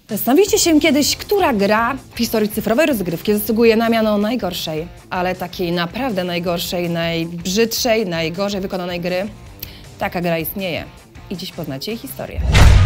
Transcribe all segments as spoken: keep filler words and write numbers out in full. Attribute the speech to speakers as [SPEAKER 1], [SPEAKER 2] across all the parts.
[SPEAKER 1] Zastanowicie się kiedyś, która gra w historii cyfrowej rozgrywki zasługuje na miano najgorszej, ale takiej naprawdę najgorszej, najbrzydszej, najgorzej wykonanej gry. Taka gra istnieje i dziś poznacie jej historię.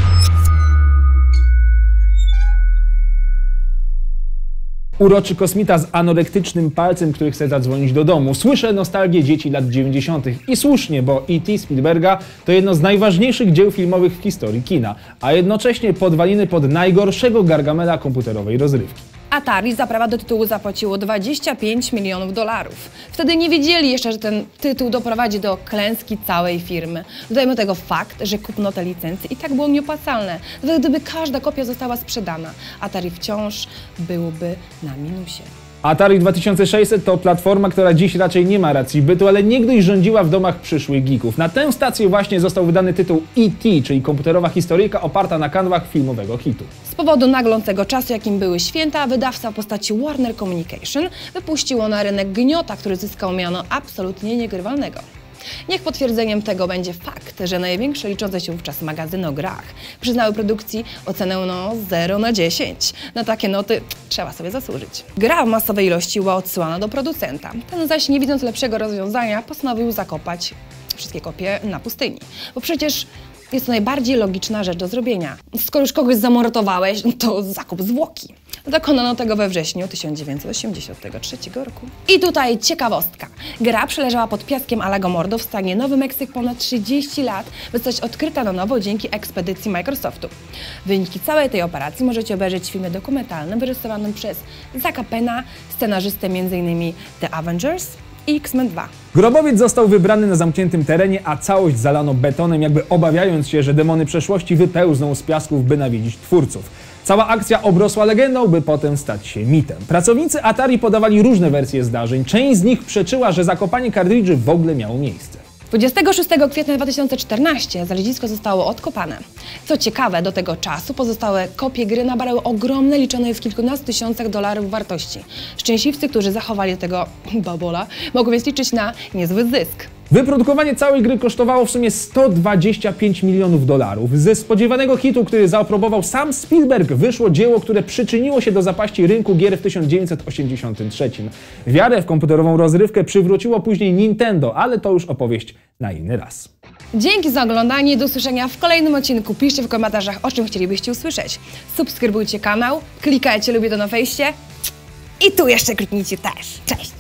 [SPEAKER 2] Uroczy kosmita z anorektycznym palcem, który chce zadzwonić do domu. Słyszę nostalgię dzieci lat dziewięćdziesiątych. I słusznie, bo E T Spielberga to jedno z najważniejszych dzieł filmowych w historii kina, a jednocześnie podwaliny pod najgorszego Gargamela komputerowej rozrywki.
[SPEAKER 1] Atari za prawa do tytułu zapłaciło dwadzieścia pięć milionów dolarów. Wtedy nie wiedzieli jeszcze, że ten tytuł doprowadzi do klęski całej firmy. Dodajmy do tego fakt, że kupno te licencje i tak było nieopłacalne. Nawet gdyby każda kopia została sprzedana, Atari wciąż byłoby na minusie.
[SPEAKER 2] Atari dwa tysiące sześćset to platforma, która dziś raczej nie ma racji bytu, ale niegdyś rządziła w domach przyszłych geeków. Na tę stację właśnie został wydany tytuł E T, czyli komputerowa historyjka oparta na kanwach filmowego hitu.
[SPEAKER 1] Z powodu naglącego czasu, jakim były święta, wydawca w postaci Warner Communication wypuściło na rynek gniota, który zyskał miano absolutnie niegrywalnego. Niech potwierdzeniem tego będzie fakt, że największe liczące się wówczas magazyny o grach przyznały produkcji ocenę no zero na dziesięć. Na takie noty trzeba sobie zasłużyć. Gra w masowej ilości była odsyłana do producenta. Ten zaś, nie widząc lepszego rozwiązania, postanowił zakopać wszystkie kopie na pustyni. Bo przecież jest to najbardziej logiczna rzecz do zrobienia. Skoro już kogoś zamordowałeś, to zakup zwłoki. Dokonano tego we wrześniu tysiąc dziewięćset osiemdziesiątego trzeciego roku. I tutaj ciekawostka. Gra przeleżała pod piaskiem Alamogordo w stanie Nowy Meksyk ponad trzydzieści lat, by zostać odkryta na nowo dzięki ekspedycji Microsoftu. Wyniki całej tej operacji możecie obejrzeć w filmie dokumentalnym wyrysowanym przez Zacka Penna, scenarzystę między innymi The Avengers i X-Men dwa.
[SPEAKER 2] Grobowiec został wybrany na zamkniętym terenie, a całość zalano betonem, jakby obawiając się, że demony przeszłości wypełzną z piasków, by nawiedzić twórców. Cała akcja obrosła legendą, by potem stać się mitem. Pracownicy Atari podawali różne wersje zdarzeń. Część z nich przeczyła, że zakopanie kartridży w ogóle miało miejsce.
[SPEAKER 1] dwudziestego szóstego kwietnia dwa tysiące czternastego znalezisko zostało odkopane. Co ciekawe, do tego czasu pozostałe kopie gry nabrały ogromne, liczone w kilkunastu tysiącach dolarów wartości. Szczęśliwcy, którzy zachowali do tego babola, mogą więc liczyć na niezły zysk.
[SPEAKER 2] Wyprodukowanie całej gry kosztowało w sumie sto dwadzieścia pięć milionów dolarów. Ze spodziewanego hitu, który zaaprobował sam Spielberg, wyszło dzieło, które przyczyniło się do zapaści rynku gier w tysiąc dziewięćset osiemdziesiątym trzecim. Wiarę w komputerową rozrywkę przywróciło później Nintendo, ale to już opowieść na inny raz.
[SPEAKER 1] Dzięki za oglądanie i do usłyszenia w kolejnym odcinku. Piszcie w komentarzach, o czym chcielibyście usłyszeć. Subskrybujcie kanał, klikajcie lubię to na fejście i tu jeszcze kliknijcie też. Cześć!